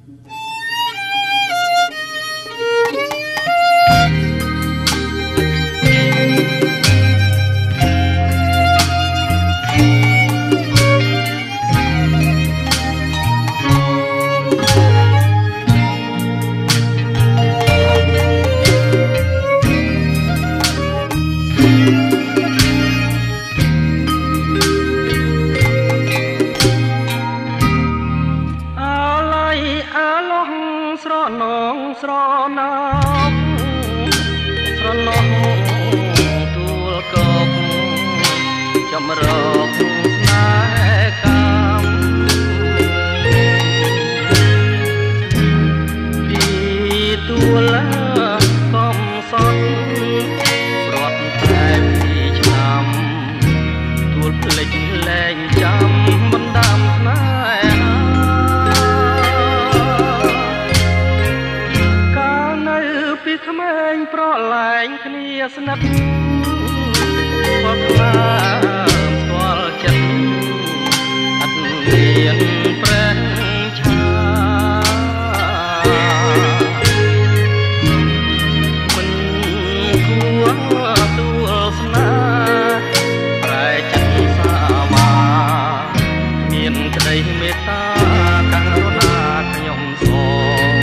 ស្រណោកស្រណោកទួលកបចំរកស្នេហ៍កម្មពីទួលកំសត់ប្រត់តែពីឆ្នាំទួលភ្លេចលែងចាំបណ្ដាំស្នេហាក្មេងប្រឡែងគ្នាស្និទ្ធបត់ខ្លាស្គាល់ចិត្តអត់មានប្រេះឆាមិនគួរទួលស្នេហ៍ប្រែចិត្តសាវាមានក្តីមេត្តាករុណាខ្ញុំសង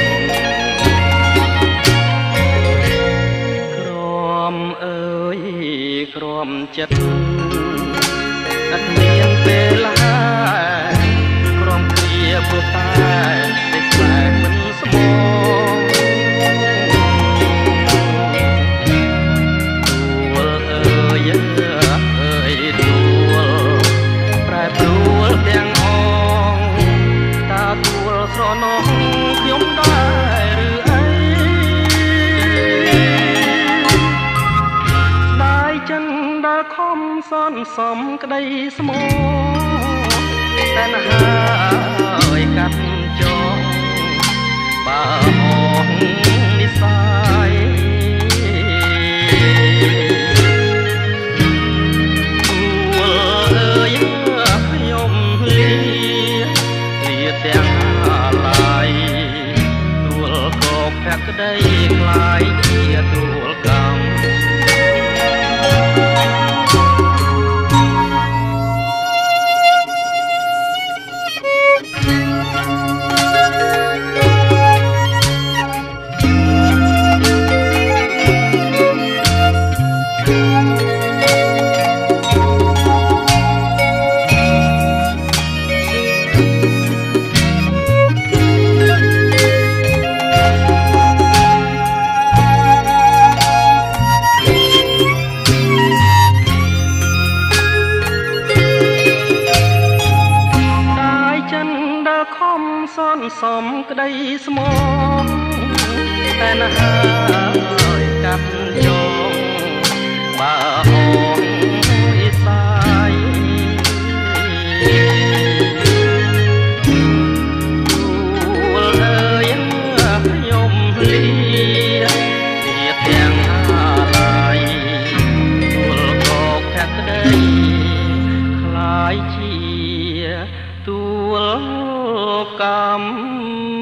ក្រមចិត្តអត់មានពេលឡាក្រមគ្រាព្រោះតែតែស្លែងមិនស្មងទួលអើយទួលប្រែប្រួលទាំងអងតាទួលស្រណោះខ្ញុំដែរឬអីចិនដើរខំសន្សំក្តីស្មោតែណាហើយកាត់ចងបើអងនិស័យទួលអើយខ្ញុំលាទាំងអាឡ័យទួលក៏ភក្តីខ្លាយជាទួលកម្មសន្សំក្តីស្មងតែណាហើយកាត់ចងបើអងអ៊ីសាយទួលអើយខ្ញុំលាទាំងអាឡ័យទួលក៏ភក្តីខ្លាយជាទួលកម្ម